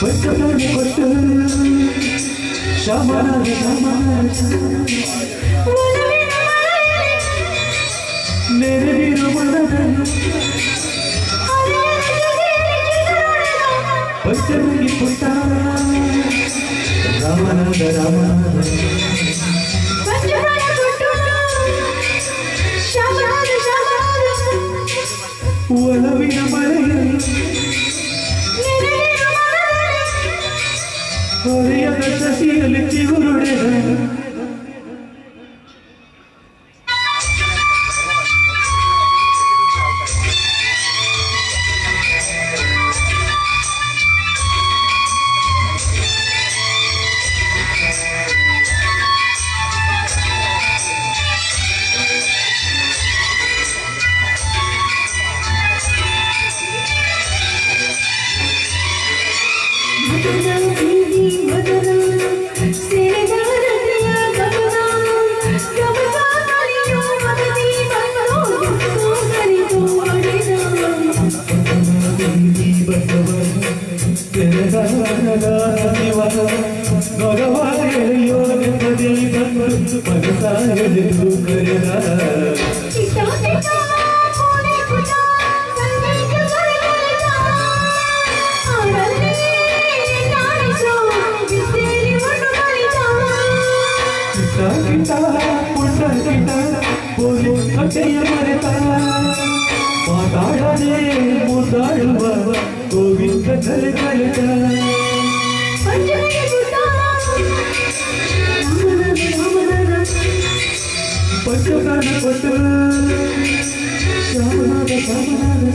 पंचरंगी पुट्ट रामनाथ रामनाथ ಒಲವಿನ ಮಳೆಯಲ್ಲಿ ಹೊರೆಯದ ಸಸಿಯಲ್ಲಿ ಚಿಗುರುಡೆದ ಮಾತಾಡದೆ ಮುದ್ದಾಡುವ ಗೋವಿಂದ ಕಲೆ ಕಲಿತ ಪಂಚಪ್ರಾಣ ಕೊಟ್ಟು ಶ್ಯಾಮನಾದ ಶ್ಯಾಮನಾದ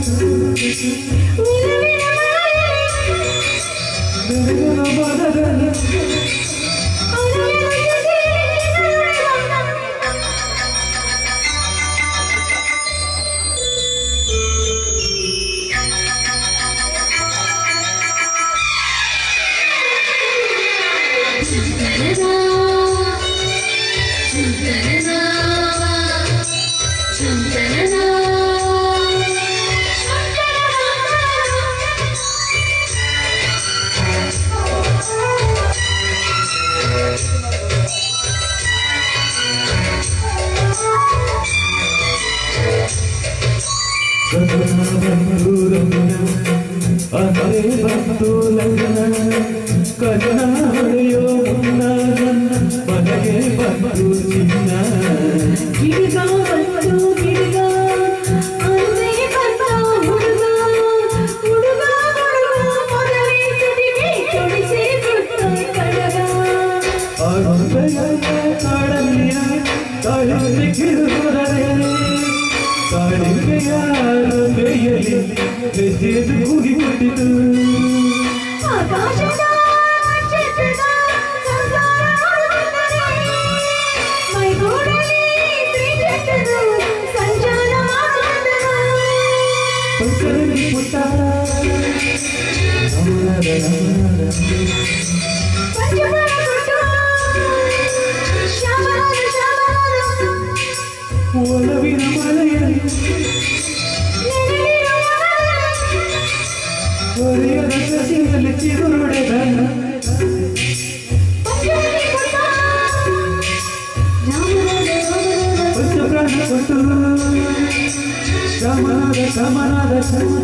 ಕನ್ನಡಿಯೋ ಮನೆಗೆ ಬಂದು ಚಿನ್ನ ಗಿಡಿಗ ಬಂದು ಗಿಡಿಗ ಅಂದೇ ಬಂದ ಹುಡುಗ ಹುಡುಗ ಮೊದಲೇ ತುದಿಗೆ ತೊಡಿಸಿ ಬಿಟ್ಟ ಕಡಗ ಕಾಡಲ್ಲಿಯ ಕಾಡಿಗೆ ಕಿರುಕುದರೆ ಕಾಡಿಗೆಯ ಬೇಯಲಿ ಬೆಸೆದು ಕೂಗಿಬಿಟ್ಟಿತು ಆಕಾಶದ पंचरंगी पुट्ट ಒಲವಿನ ಮಳೆಯಲ್ಲಿ ಹೊರೆಯದ ಸಸಿಯಲ್ಲಿ ಚಿಗುರುಡೆದ ಪಂಚಪ್ರಾಣ ಕೊಟ್ಟು ಶ್ಯಾಮನಾದ ಶ್ಯಾಮನಾದ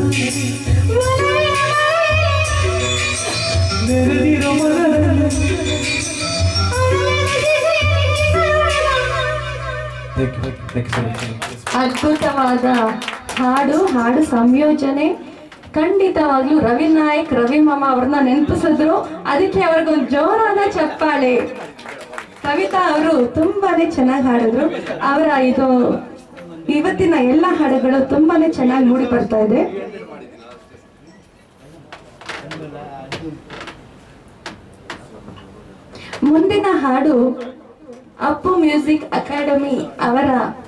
ನೆರೆದಿರೋ ಮರದಲ್ಲಿ ಅದ್ಭುತವಾದ ಹಾಡು ಸಂಯೋಜನೆ ಖಂಡಿತವಾಗ್ಲೂ ರವಿ ನಾಯಕ್ ರವಿ ಮಾಮ ಅವ್ರನ್ನ ನೆನಪಿಸಿದ್ರು. ಅದಕ್ಕೆ ಅವ್ರಿಗೊಂದು ಜೋರಾದ ಚಪ್ಪಾಳೆ. ಕವಿತಾ ಅವರು ತುಂಬಾನೇ ಚೆನ್ನಾಗಿ ಹಾಡಿದ್ರು. ಅವರ ಇವತ್ತಿನ ಎಲ್ಲ ಹಾಡುಗಳು ತುಂಬಾನೇ ಚೆನ್ನಾಗಿ ಮೂಡಿ ಬರ್ತಾ ಇದೆ. ಮುಂದಿನ ಹಾಡು ಅಪ್ಪು ಮ್ಯೂಸಿಕ್ ಅಕಾಡೆಮಿ ಅವರ